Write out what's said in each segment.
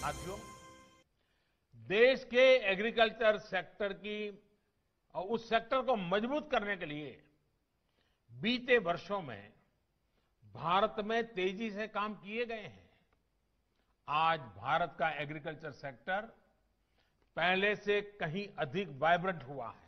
साथियों, देश के एग्रीकल्चर सेक्टर की और उस सेक्टर को मजबूत करने के लिए बीते वर्षों में भारत में तेजी से काम किए गए हैं। आज भारत का एग्रीकल्चर सेक्टर पहले से कहीं अधिक वाइब्रेंट हुआ है।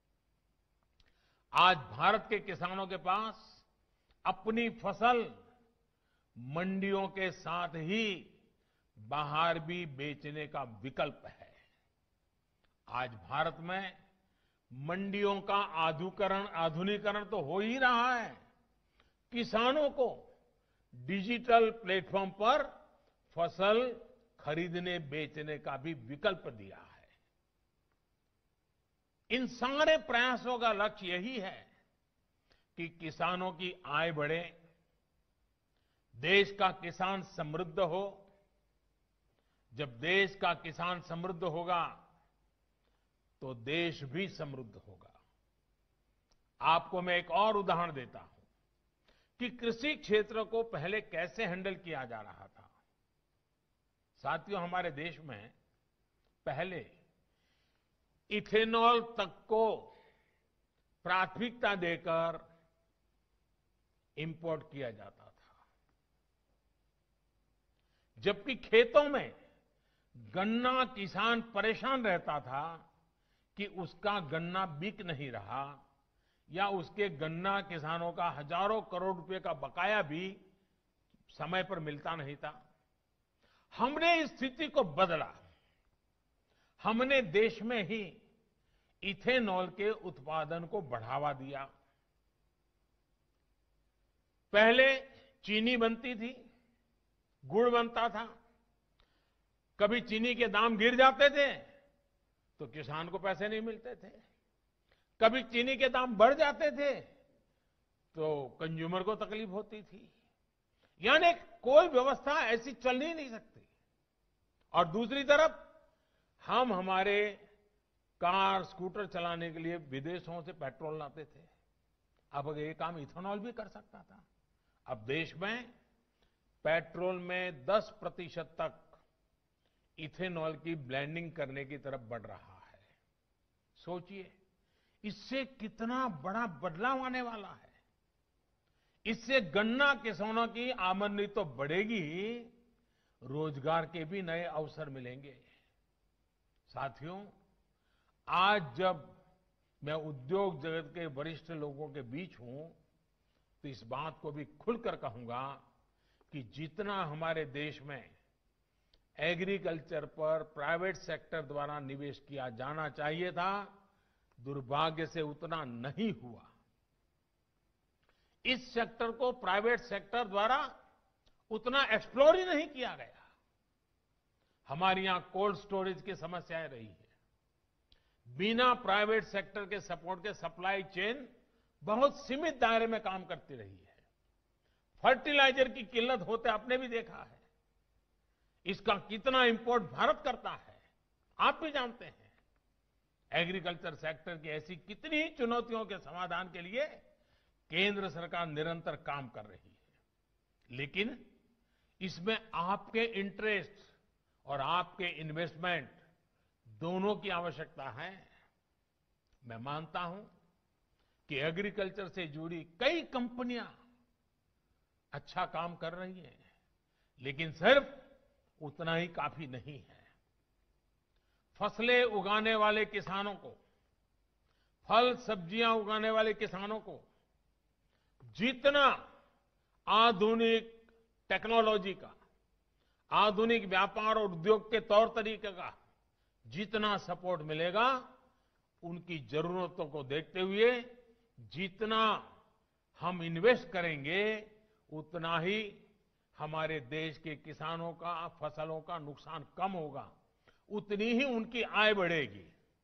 आज भारत के किसानों के पास अपनी फसल मंडियों के साथ ही बाहर भी बेचने का विकल्प है। आज भारत में मंडियों का आधुनिकीकरण तो हो ही रहा है। किसानों को डिजिटल प्लेटफॉर्म पर फसल खरीदने बेचने का भी विकल्प दिया है। इन सारे प्रयासों का लक्ष्य यही है कि किसानों की आय बढ़े, देश का किसान समृद्ध हो। जब देश का किसान समृद्ध होगा तो देश भी समृद्ध होगा। आपको मैं एक और उदाहरण देता हूं कि कृषि क्षेत्र को पहले कैसे हैंडल किया जा रहा था। साथियों, हमारे देश में पहले इथेनॉल तक को प्राथमिकता देकर इंपोर्ट किया जाता था, जबकि खेतों में गन्ना किसान परेशान रहता था कि उसका गन्ना बिक नहीं रहा या उसके गन्ना किसानों का हजारों करोड़ रुपए का बकाया भी समय पर मिलता नहीं था। हमने इस स्थिति को बदला। हमने देश में ही इथेनॉल के उत्पादन को बढ़ावा दिया। पहले चीनी बनती थी, गुड़ बनता था। कभी चीनी के दाम गिर जाते थे तो किसान को पैसे नहीं मिलते थे, कभी चीनी के दाम बढ़ जाते थे तो कंज्यूमर को तकलीफ होती थी। यानी कोई व्यवस्था ऐसी चल ही नहीं सकती। और दूसरी तरफ हम हमारे कार स्कूटर चलाने के लिए विदेशों से पेट्रोल लाते थे। अब ये काम इथेनॉल भी कर सकता था। अब देश में पेट्रोल में 10% तक इथेनॉल की ब्लेंडिंग करने की तरफ बढ़ रहा है। सोचिए, इससे कितना बड़ा बदलाव आने वाला है। इससे गन्ना किसानों की आमदनी तो बढ़ेगी ही, रोजगार के भी नए अवसर मिलेंगे। साथियों, आज जब मैं उद्योग जगत के वरिष्ठ लोगों के बीच हूं तो इस बात को भी खुलकर कहूंगा कि जितना हमारे देश में एग्रीकल्चर पर प्राइवेट सेक्टर द्वारा निवेश किया जाना चाहिए था, दुर्भाग्य से उतना नहीं हुआ। इस सेक्टर को प्राइवेट सेक्टर द्वारा उतना एक्सप्लोर ही नहीं किया गया। हमारे यहां कोल्ड स्टोरेज की समस्याएं रही है। बिना प्राइवेट सेक्टर के सपोर्ट के सप्लाई चेन बहुत सीमित दायरे में काम करती रही है। फर्टिलाइजर की किल्लत होते आपने भी देखा है। इसका कितना इंपोर्ट भारत करता है, आप भी जानते हैं। एग्रीकल्चर सेक्टर की ऐसी कितनी ही चुनौतियों के समाधान के लिए केंद्र सरकार निरंतर काम कर रही है। लेकिन इसमें आपके इंटरेस्ट और आपके इन्वेस्टमेंट दोनों की आवश्यकता है। मैं मानता हूं कि एग्रीकल्चर से जुड़ी कई कंपनियां अच्छा काम कर रही हैं, लेकिन सिर्फ उतना ही काफी नहीं है। फसलें उगाने वाले किसानों को, फल सब्जियां उगाने वाले किसानों को जितना आधुनिक टेक्नोलॉजी का, आधुनिक व्यापार और उद्योग के तौर तरीके का जितना सपोर्ट मिलेगा, उनकी जरूरतों को देखते हुए जितना हम इन्वेस्ट करेंगे, उतना ही हमारे देश के किसानों का, फसलों का नुकसान कम होगा, उतनी ही उनकी आय बढ़ेगी।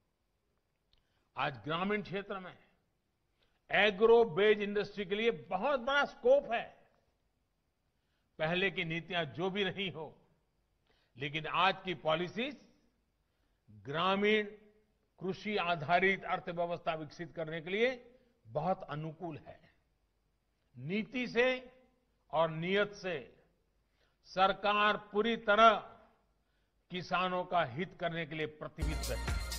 आज ग्रामीण क्षेत्र में एग्रो बेस्ड इंडस्ट्री के लिए बहुत बड़ा स्कोप है। पहले की नीतियां जो भी नहीं हो, लेकिन आज की पॉलिसीज ग्रामीण कृषि आधारित अर्थव्यवस्था विकसित करने के लिए बहुत अनुकूल है। नीति से और नियत से सरकार पूरी तरह किसानों का हित करने के लिए प्रतिबद्ध है।